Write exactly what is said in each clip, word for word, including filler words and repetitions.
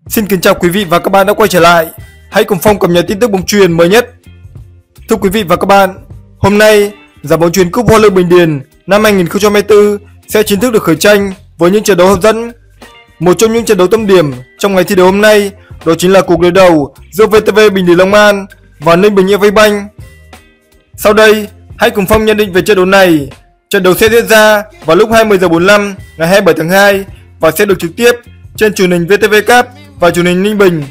Xin kính chào quý vị và các bạn đã quay trở lại. Hãy cùng Phong cập nhật tin tức bóng chuyền mới nhất. Thưa quý vị và các bạn, hôm nay giải bóng chuyền cúp Hoa Lư Bình Điền năm hai nghìn không trăm hai mươi tư sẽ chính thức được khởi tranh với những trận đấu hấp dẫn. Một trong những trận đấu tâm điểm trong ngày thi đấu hôm nay đó chính là cuộc đối đầu giữa vê tê vê Bình Điền Long An và Ninh Bình Agribank. Sau đây, hãy cùng Phong nhận định về trận đấu này. Trận đấu sẽ diễn ra vào lúc hai mươi giờ bốn mươi lăm ngày hai mươi bảy tháng hai và sẽ được trực tiếp trên truyền hình vê tê vê Cup và truyền hình Ninh Bình.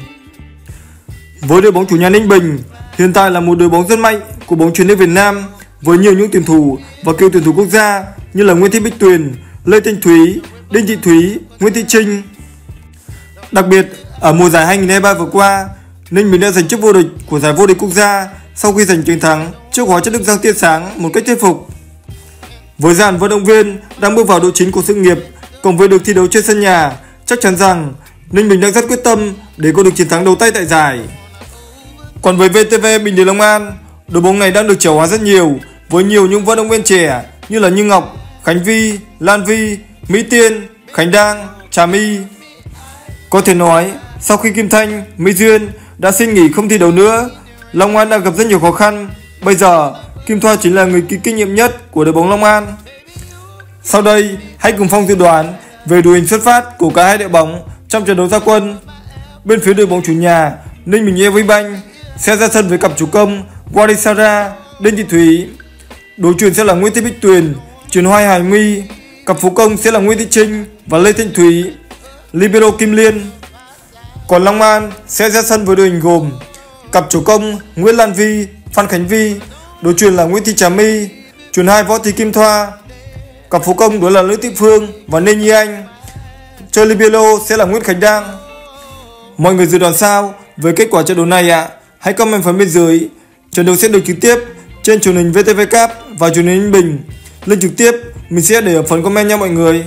Với đội bóng chủ nhà Ninh Bình, hiện tại là một đội bóng rất mạnh của bóng chuyền nước Việt Nam với nhiều những tuyển thủ và cựu tuyển thủ quốc gia như là Nguyễn Thị Bích Tuyền, Lê Thanh Thúy, Đinh Thị Thúy, Nguyễn Thị Trinh. Đặc biệt, ở mùa giải hai nghìn không trăm hai mươi ba vừa qua, Ninh Bình đã giành chức vô địch của giải vô địch quốc gia sau khi giành chiến thắng trước Hóa Chất Đức Giang Tia Sáng một cách thuyết phục. Với dàn vận động viên đang bước vào độ chính của sự nghiệp, cùng với được thi đấu trên sân nhà, chắc chắn rằng Ninh Bình đang rất quyết tâm để có được chiến thắng đầu tay tại giải. Còn với vê tê vê Bình Điền Long An, đội bóng này đang được trẻ hóa rất nhiều với nhiều những vận động viên trẻ như là Như Ngọc, Khánh Vi, Lan Vi, Mỹ Tiên, Khánh Đang, Trà My. Có thể nói, sau khi Kim Thanh, Mỹ Duyên đã xin nghỉ không thi đấu nữa, Long An đang gặp rất nhiều khó khăn. Bây giờ, Kim Thoa chính là người ký kinh nghiệm nhất của đội bóng Long An. Sau đây, hãy cùng Phong dự đoán về đội hình xuất phát của cả hai đội bóng trong trận đấu ra quân. Bên phía đội bóng chủ nhà, Ninh Bình Agribank sẽ ra sân với cặp chủ công Warisara, Đinh Thị Thúy. Đối chuyền sẽ là Nguyễn Thị Bích Tuyền, chuyền Hoài Hải My. Cặp phú công sẽ là Nguyễn Thị Trinh và Lê Thanh Thúy. Libero Kim Liên. Còn Long An sẽ ra sân với đội hình gồm cặp chủ công Nguyễn Lan Vi, Phan Khánh Vi. Đối chuyền là Nguyễn Thị Trà My, chuyền hai Võ Thị Kim Thoa. Cặp phú công đó là Lữ Thị Phương và Ninh Nhi Anh. Chơi libero sẽ là Nguyễn Khánh Đang. Mọi người dự đoán sao với kết quả trận đấu này ạ? À? Hãy comment phần bên dưới. Trận đấu sẽ được trực tiếp trên truyền hình vê tê vê Cup và truyền hình Ninh Bình. Link trực tiếp mình sẽ để ở phần comment nha mọi người.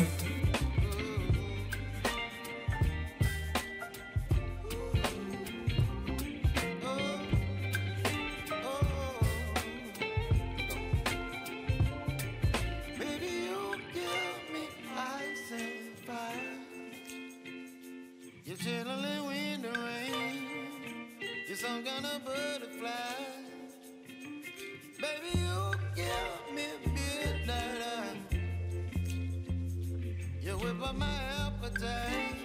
You're chilling in the rain. You're some kind of butterfly. Baby, you give me midnight. You whip up my appetite.